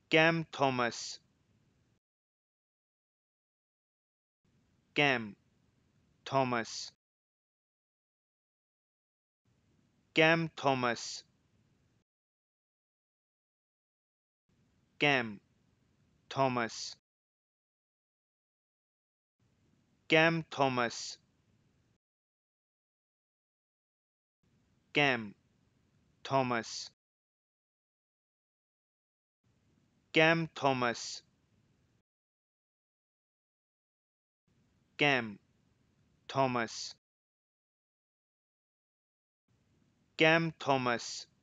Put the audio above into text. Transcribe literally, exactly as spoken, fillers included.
Cam Thomas. Cam Thomas. Cam Thomas. Cam Thomas. Cam Thomas. Cam Thomas. Cam Thomas. Cam Thomas. Cam Thomas.